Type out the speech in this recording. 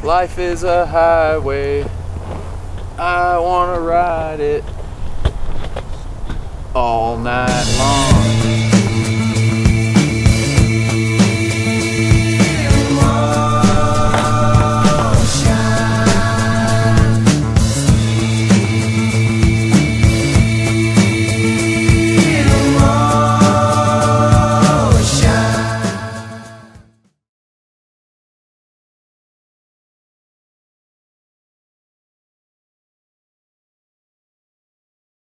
Life is a highway, I wanna ride it all night long.